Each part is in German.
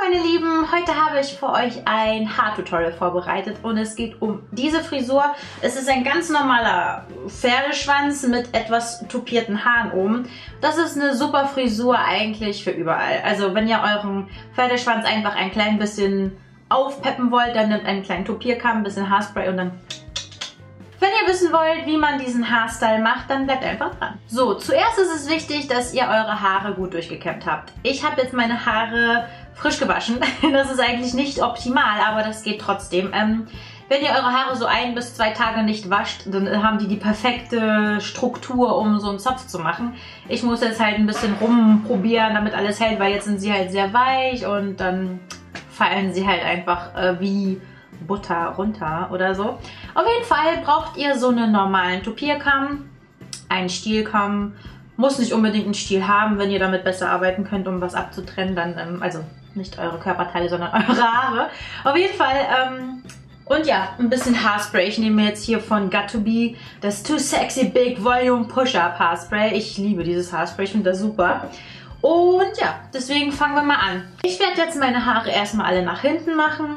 meine Lieben, heute habe ich für euch ein Haartutorial vorbereitet und es geht um diese Frisur. Es ist ein ganz normaler Pferdeschwanz mit etwas tupierten Haaren oben. Das ist eine super Frisur eigentlich für überall. Also wenn ihr euren Pferdeschwanz einfach ein klein bisschen aufpeppen wollt, dann nehmt einen kleinen Tupierkamm, ein bisschen Haarspray und dann... Wenn ihr wissen wollt, wie man diesen Haarstyle macht, dann bleibt einfach dran. So, zuerst ist es wichtig, dass ihr eure Haare gut durchgekämmt habt. Ich habe jetzt meine Haare frisch gewaschen. Das ist eigentlich nicht optimal, aber das geht trotzdem. Wenn ihr eure Haare so 1 bis 2 Tage nicht wascht, dann haben die perfekte Struktur, um so einen Zopf zu machen. Ich muss jetzt halt ein bisschen rumprobieren, damit alles hält, weil jetzt sind sie halt sehr weich und dann fallen sie halt einfach wie Butter runter oder so. Auf jeden Fall braucht ihr so einen normalen Tupierkamm, einen Stielkamm. Muss nicht unbedingt einen Stiel haben, wenn ihr damit besser arbeiten könnt, um was abzutrennen, dann, also nicht eure Körperteile, sondern eure Haare. Auf jeden Fall, und ja, ein bisschen Haarspray. Ich nehme jetzt hier von Got2b das Too Sexy Big Volume Push-Up Haarspray. Ich liebe dieses Haarspray, ich finde das super. Und ja, deswegen fangen wir mal an. Ich werde jetzt meine Haare erstmal alle nach hinten machen.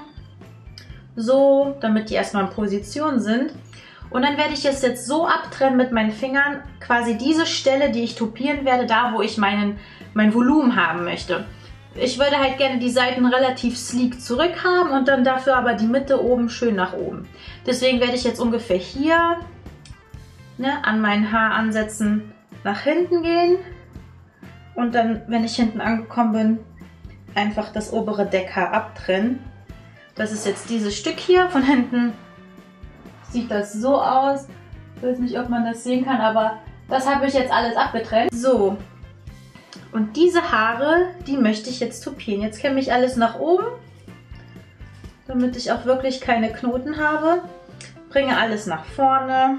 So, damit die erstmal in Position sind. Und dann werde ich es jetzt so abtrennen mit meinen Fingern, quasi diese Stelle, die ich tupieren werde, da wo ich mein Volumen haben möchte. Ich würde halt gerne die Seiten relativ sleek zurück haben und dann dafür aber die Mitte oben schön nach oben. Deswegen werde ich jetzt ungefähr hier an meinen Haaransätzen nach hinten gehen und dann, wenn ich hinten angekommen bin, einfach das obere Deckhaar abtrennen. Das ist jetzt dieses Stück hier. Von hinten sieht das so aus. Ich weiß nicht, ob man das sehen kann, aber das habe ich jetzt alles abgetrennt. So. Und diese Haare, die möchte ich jetzt tupieren. Jetzt kämme ich alles nach oben, damit ich auch wirklich keine Knoten habe. Bringe alles nach vorne.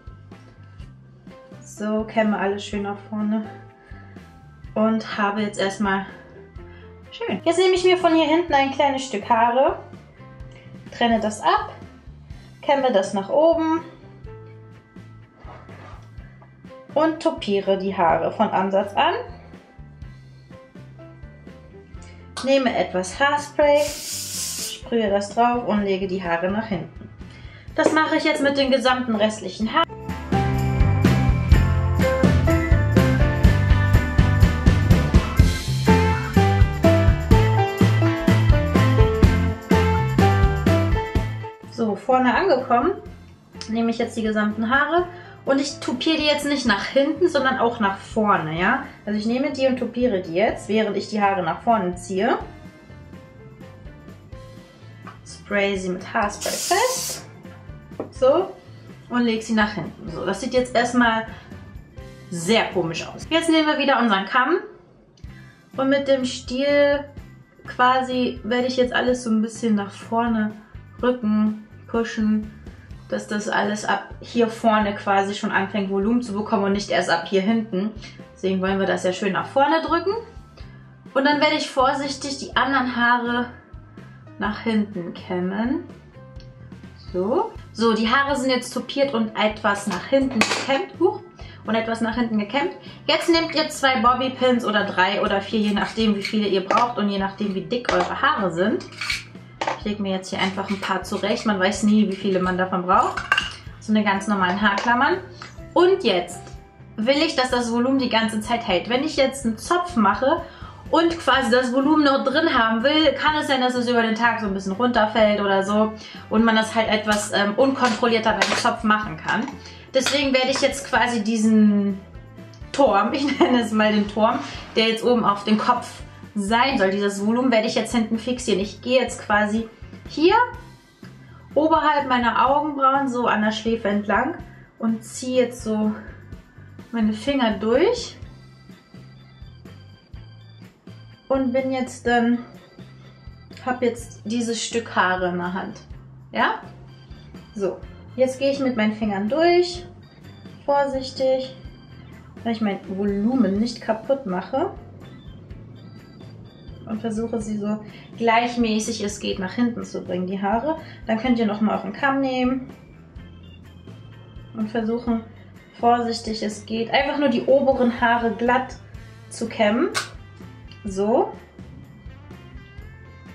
So, kämme alles schön nach vorne. Und habe jetzt erstmal schön. Jetzt nehme ich mir von hier hinten ein kleines Stück Haare. Trenne das ab, kämme das nach oben und tupiere die Haare von Ansatz an. Nehme etwas Haarspray, sprühe das drauf und lege die Haare nach hinten. Das mache ich jetzt mit den gesamten restlichen Haaren. So, vorne angekommen, nehme ich jetzt die gesamten Haare und ich tupiere die jetzt nicht nach hinten, sondern auch nach vorne, ja? Also ich nehme die und tupiere die jetzt, während ich die Haare nach vorne ziehe. Spray sie mit Haarspray fest. So. Und lege sie nach hinten. So, das sieht jetzt erstmal sehr komisch aus. Jetzt nehmen wir wieder unseren Kamm und mit dem Stiel quasi werde ich jetzt alles so ein bisschen nach vorne rücken, pushen, dass das alles ab hier vorne quasi schon anfängt Volumen zu bekommen und nicht erst ab hier hinten. Deswegen wollen wir das ja schön nach vorne drücken. Und dann werde ich vorsichtig die anderen Haare nach hinten kämmen. So. So, die Haare sind jetzt tupiert und etwas nach hinten gekämmt. Und etwas nach hinten gekämmt. Jetzt nehmt ihr 2 Bobbypins oder 3 oder 4, je nachdem wie viele ihr braucht und je nachdem wie dick eure Haare sind. Ich lege mir jetzt hier einfach ein paar zurecht. Man weiß nie, wie viele man davon braucht. So eine ganz normalen Haarklammern. Und jetzt will ich, dass das Volumen die ganze Zeit hält. Wenn ich jetzt einen Zopf mache und quasi das Volumen noch drin haben will, kann es sein, dass es über den Tag so ein bisschen runterfällt oder so. Und man das halt etwas unkontrollierter beim Zopf machen kann. Deswegen werde ich jetzt quasi diesen Turm, ich nenne es mal den Turm, der jetzt oben auf den Kopf sein soll. Dieses Volumen werde ich jetzt hinten fixieren. Ich gehe jetzt quasi hier oberhalb meiner Augenbrauen so an der Schläfe entlang und ziehe jetzt so meine Finger durch und bin jetzt dann, habe jetzt dieses Stück Haare in der Hand. Ja? So, jetzt gehe ich mit meinen Fingern durch, vorsichtig, weil ich mein Volumen nicht kaputt mache. Und versuche sie so gleichmäßig es geht nach hinten zu bringen, die Haare. Dann könnt ihr nochmal euren Kamm nehmen und versuchen, vorsichtig es geht, einfach nur die oberen Haare glatt zu kämmen. So.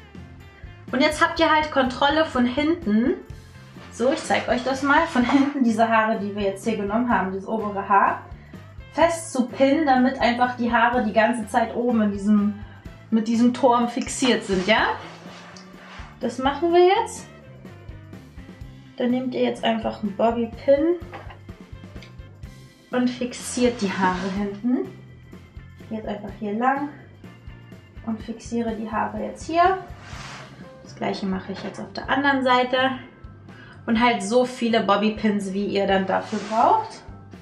Und jetzt habt ihr halt Kontrolle von hinten. So, ich zeige euch das mal. Von hinten diese Haare, die wir jetzt hier genommen haben, das obere Haar, fest zu pinnen, damit einfach die Haare die ganze Zeit oben in mit diesem Turm fixiert sind, ja? Das machen wir jetzt. Dann nehmt ihr jetzt einfach einen Bobby-Pin und fixiert die Haare hinten. Jetzt einfach hier lang und fixiere die Haare jetzt hier. Das gleiche mache ich jetzt auf der anderen Seite. Und halt so viele Bobby-Pins, wie ihr dann dafür braucht.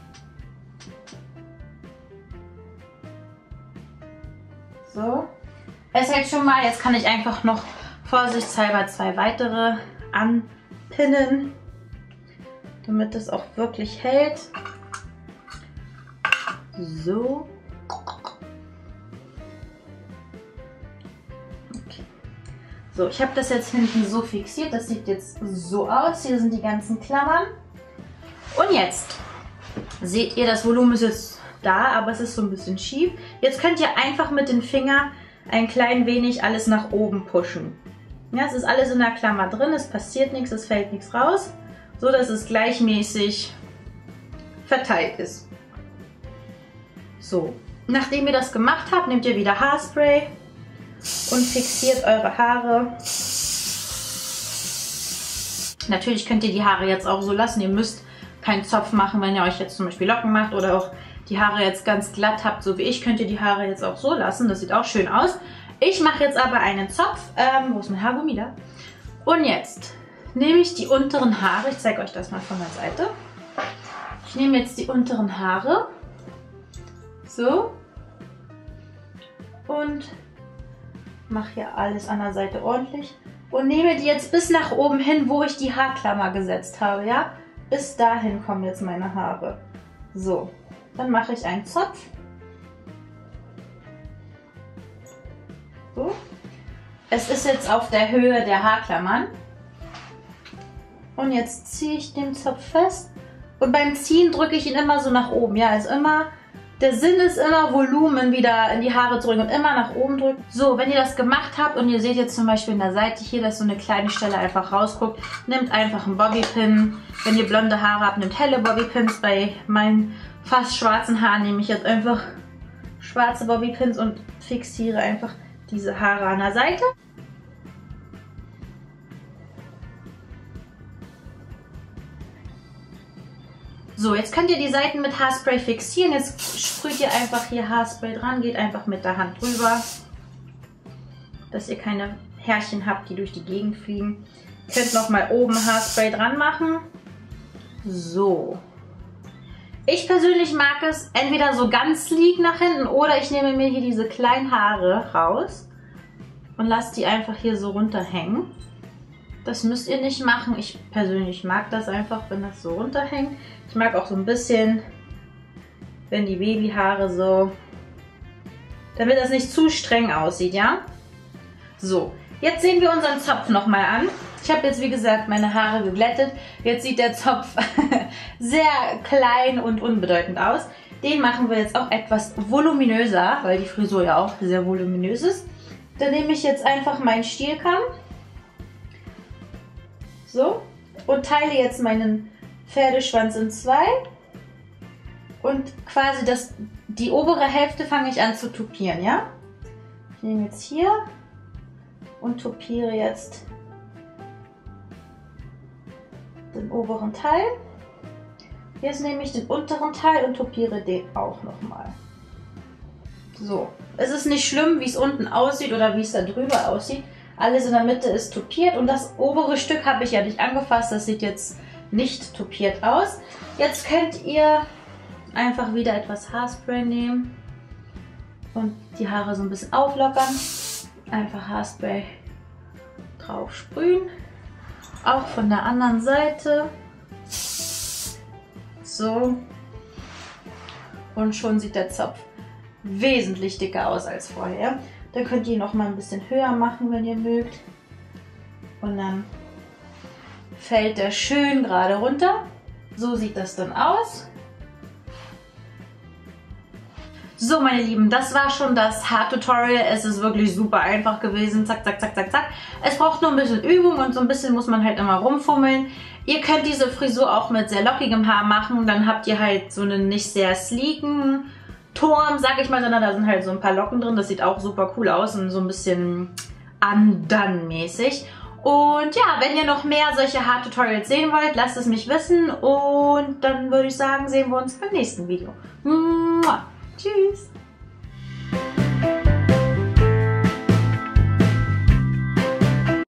So. Es hält schon mal, jetzt kann ich einfach noch vorsichtshalber 2 weitere anpinnen, damit es auch wirklich hält. So. Okay. So, ich habe das jetzt hinten so fixiert. Das sieht jetzt so aus. Hier sind die ganzen Klammern. Und jetzt seht ihr, das Volumen ist jetzt da, aber es ist so ein bisschen schief. Jetzt könnt ihr einfach mit den Fingern ein klein wenig alles nach oben pushen. Ja, es ist alles in der Klammer drin, es passiert nichts, es fällt nichts raus, so dass es gleichmäßig verteilt ist. So, nachdem ihr das gemacht habt, nehmt ihr wieder Haarspray und fixiert eure Haare. Natürlich könnt ihr die Haare jetzt auch so lassen, ihr müsst keinen Zopf machen, wenn ihr euch jetzt zum Beispiel Locken macht oder auch die Haare jetzt ganz glatt habt, so wie ich, könnt ihr die Haare jetzt auch so lassen. Das sieht auch schön aus. Ich mache jetzt aber einen Zopf. Wo ist mein Haargummi da? Und jetzt nehme ich die unteren Haare. Ich zeige euch das mal von der Seite. Ich nehme jetzt die unteren Haare. So. Und mache hier alles an der Seite ordentlich. Und nehme die jetzt bis nach oben hin, wo ich die Haarklammer gesetzt habe. Ja? Bis dahin kommen jetzt meine Haare. So. Dann mache ich einen Zopf. So. Es ist jetzt auf der Höhe der Haarklammern. Und jetzt ziehe ich den Zopf fest. Und beim Ziehen drücke ich ihn immer so nach oben. Ja, also immer, der Sinn ist immer, Volumen wieder in die Haare drücken und immer nach oben drücken. So, wenn ihr das gemacht habt und ihr seht jetzt zum Beispiel in der Seite hier, dass so eine kleine Stelle einfach rausguckt, nehmt einfach einen Bobbypin. Wenn ihr blonde Haare habt, nehmt helle Bobbypins. Bei meinen fast schwarzen Haaren nehme ich jetzt einfach schwarze Bobbypins und fixiere einfach diese Haare an der Seite. So, jetzt könnt ihr die Seiten mit Haarspray fixieren. Jetzt sprüht ihr einfach hier Haarspray dran, geht einfach mit der Hand drüber, dass ihr keine Härchen habt, die durch die Gegend fliegen. Ihr könnt nochmal oben Haarspray dran machen. So. Ich persönlich mag es entweder so ganz sleek nach hinten oder ich nehme mir hier diese kleinen Haare raus und lasse die einfach hier so runterhängen. Das müsst ihr nicht machen. Ich persönlich mag das einfach, wenn das so runterhängt. Ich mag auch so ein bisschen, wenn die Babyhaare so, damit das nicht zu streng aussieht, ja? So, jetzt sehen wir unseren Zopf nochmal an. Ich habe jetzt, wie gesagt, meine Haare geglättet. Jetzt sieht der Zopf sehr klein und unbedeutend aus. Den machen wir jetzt auch etwas voluminöser, weil die Frisur ja auch sehr voluminös ist. Dann nehme ich jetzt einfach meinen Stielkamm. So. Und teile jetzt meinen Pferdeschwanz in 2. Und quasi die obere Hälfte fange ich an zu tupieren, ja? Ich nehme jetzt hier und tupiere jetzt den oberen Teil. Jetzt nehme ich den unteren Teil und tupiere den auch nochmal. So, es ist nicht schlimm, wie es unten aussieht oder wie es da drüber aussieht. Alles in der Mitte ist tupiert und das obere Stück habe ich ja nicht angefasst. Das sieht jetzt nicht tupiert aus. Jetzt könnt ihr einfach wieder etwas Haarspray nehmen und die Haare so ein bisschen auflockern. Einfach Haarspray drauf sprühen. Auch von der anderen Seite. So. Und schon sieht der Zopf wesentlich dicker aus als vorher. Dann könnt ihr ihn noch mal ein bisschen höher machen, wenn ihr mögt. Und dann fällt der schön gerade runter. So sieht das dann aus. So, meine Lieben, das war schon das Haartutorial. Es ist wirklich super einfach gewesen. Zack, zack, zack, zack, zack. Es braucht nur ein bisschen Übung und so ein bisschen muss man halt immer rumfummeln. Ihr könnt diese Frisur auch mit sehr lockigem Haar machen. Dann habt ihr halt so einen nicht sehr sleeken Turm, sag ich mal, sondern da sind halt so ein paar Locken drin. Das sieht auch super cool aus und so ein bisschen undone-mäßig. Und ja, wenn ihr noch mehr solche Haartutorials sehen wollt, lasst es mich wissen. Und dann würde ich sagen, sehen wir uns beim nächsten Video. Mua. Tschüss!